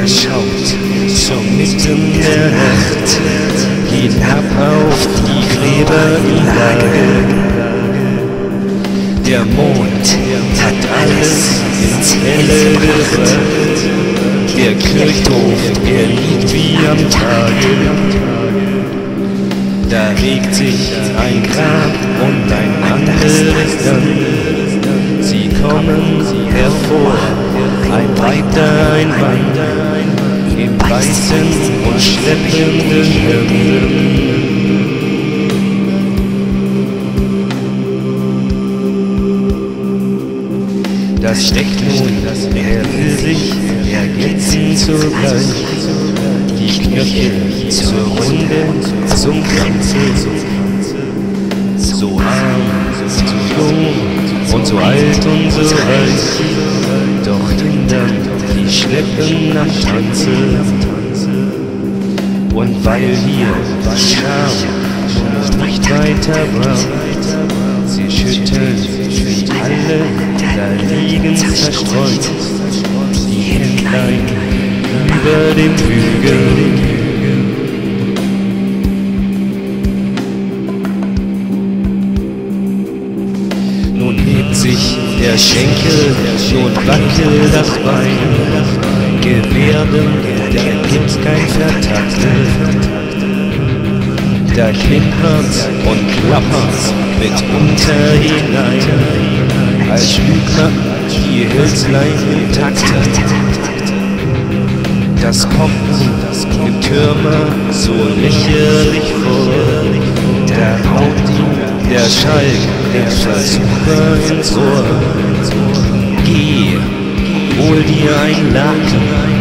Er schaut zur Mitten der Nacht hinab auf die Gräberlage. Der Mond hat alles ins Helle gebracht. Der Kirchhof, er liegt wie am Tage. Da regt sich ein Grab und ein anderes dann. Sie kommen hervor, ein weiter, ein Mann, im weißen und schleppenden Hemden. Das steckt nun, er will sich ergänzen zugleich. Die Knöchel zur Runde, zum Kranze. So arm, so jung und so alt und so reich. Doch hindern die Schleppen nach Tanze. Und weil hier die Scham nicht weiter braucht, sie schütteln wie alle da liegen zerstreut, die Händlein über dem Hügel. Nun hebt sich der Schenkel, nun wackelt das Bein. Gebärden, da gibt's kein Vertakten. Da klimpert und klappert mitunter hinein, als Lügner die Hölzlein im Takt. Das kommt dem Türmer so lächerlich vor, da haut ihm der Schalk, der Versucher ins Ohr. Geh, hol dir ein Laken.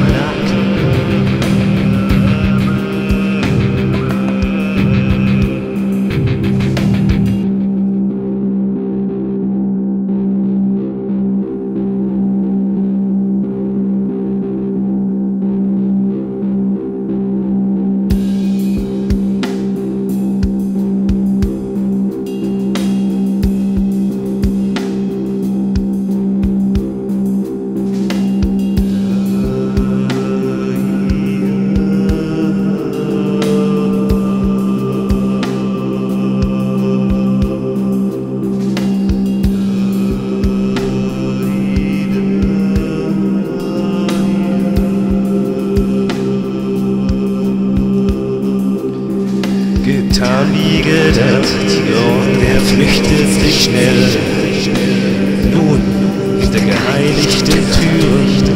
Getan wie gedacht, und er flüchtet sich schnell. Nun ist der geheiligte Tür.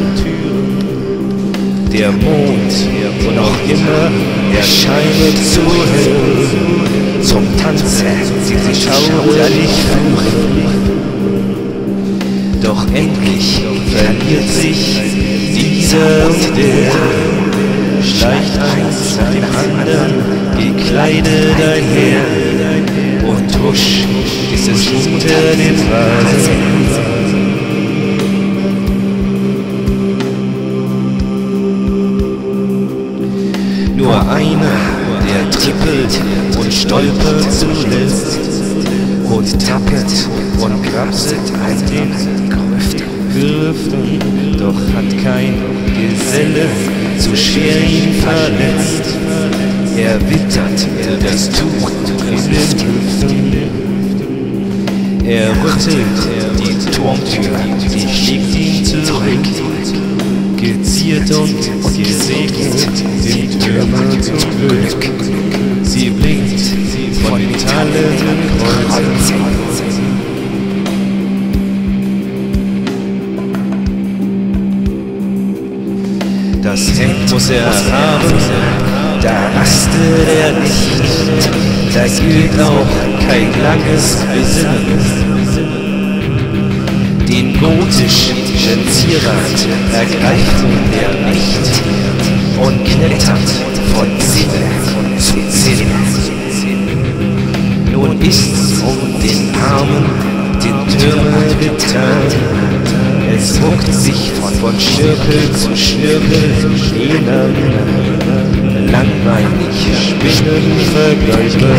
Der Mond, wo noch immer erscheint zu hell. Zum Tanze sie sich schauderlich führen. Doch endlich verliert sich dieser und der. Schleicht eins nach dem anderen, gekleidet einher, und husch ist es unter den Rasen. Nur einer, der trippelt und stolpert zuletzt und tappet und grapset an den Grüften, doch hat kein Geselle so schwer ihn verletzt. Er wittert das Tuch in den Hüften. Er rüttelt die Turmtür, die schlägt ihn zurück. Geziert und gesegnet dem Türmer zum Glück. Sie blinkt von metallenen Kreuzen. Das Hemd muss er haben, da rastet er nicht, da gilt auch kein langes Besinnen. Den gotischen Zierat ergreift er nicht und klettert von Zinne zu Zinne. Nun ist's den Armen, den Türmer getan. Es ruckt sich von Schnürkel zu Schnürkel, langbeinig, spinnend vergleichbar.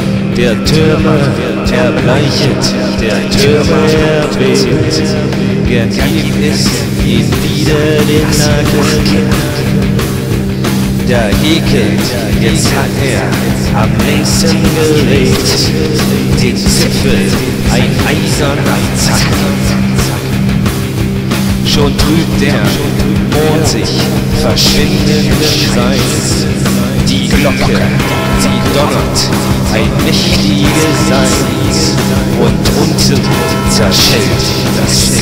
Der Türmer erbleichet, der Türmer erbebt, Wer gibt es ihm wieder den Nacken? Da häkelt, jetzt hat er am längsten gelegt, den Zipfel ein eiserner Zacken. Schon trübt der Mond sich verschwindenden Seins. Die Glocke, sie donnert ein mächtiges Seins. Und unten zerschellt das